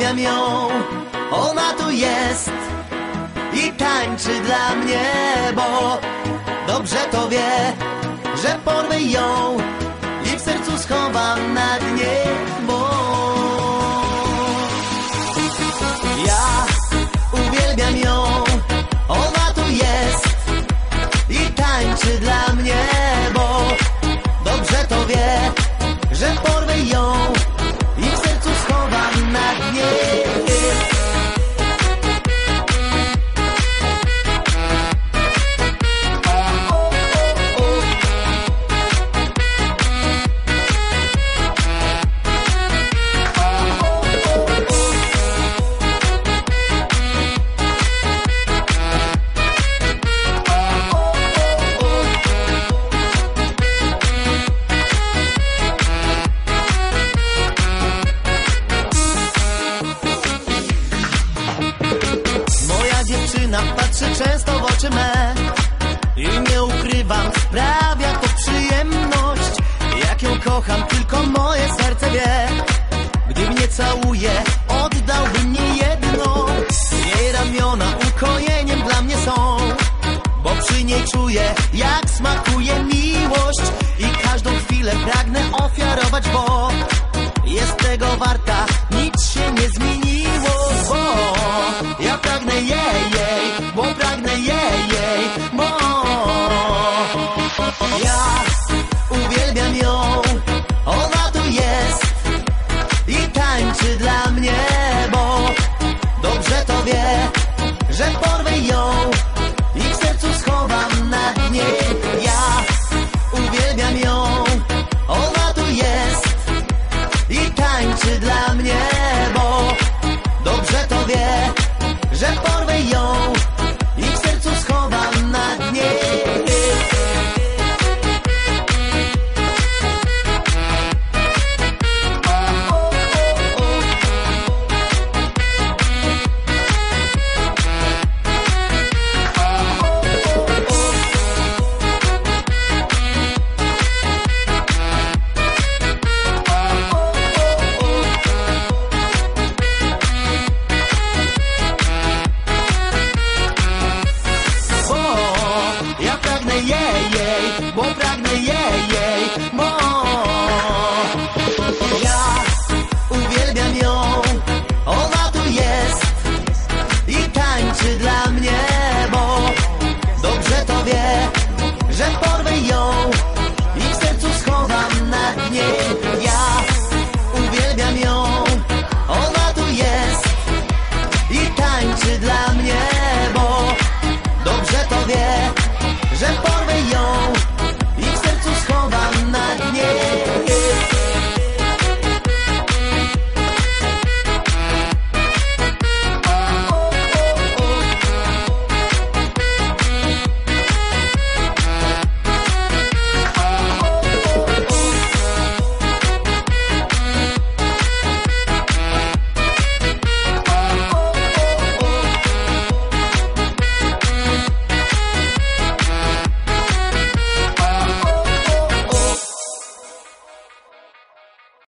uwielbiam ją, ona tu jest i tańczy dla mnie, bo dobrze to wie, że porwę ją i w sercu schowam na dnie, bo ja uwielbiam ją, ona tu jest i tańczy dla mnie, bo dobrze to wie, że porwę ją i w sercu schowam na dnie. Patrzy często w oczy me i nie ukrywam, sprawia to przyjemność. Jak ją kocham, tylko moje serce wie. Gdy mnie całuje, oddałbym nie jedno. Jej ramiona ukojeniem dla mnie są, bo przy niej czuję, jak smakuje miłość. I każdą chwilę pragnę ofiarować, bo jest tego warta, nic się nie zmieniło, bo ja pragnę jej, bo pragnę jej, bo ja uwielbiam ją, ona tu jest i tańczy dla mnie, bo dobrze to wie, że porwę ją i w sercu schowam na dnie. Ja uwielbiam ją, ona tu jest i tańczy dla mnie, bo dobrze to wie, że porwę ją i w sercu schowam na dnie. Bo ja pragnę jej, bo pragnę jej, bo